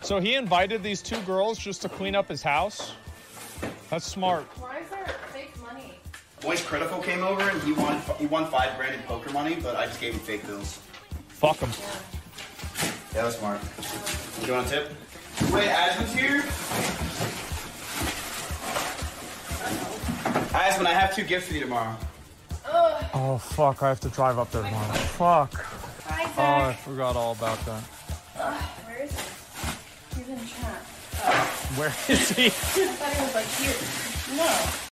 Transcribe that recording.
So he invited these two girls just to clean up his house? That's smart. Why is there fake money? Boys Critical came over and he won $5,000 in poker money, but I just gave him fake bills. Fuck him. Yeah, that's smart. You want a tip? Wait, Asmon's here? Asmon, I have 2 gifts for you tomorrow. Ugh. Oh, fuck. I have to drive up there tomorrow. Fuck. Hi, Oh, Zach. I forgot all about that. Where is he? He's in chat. Where is he? I thought he was like here. No.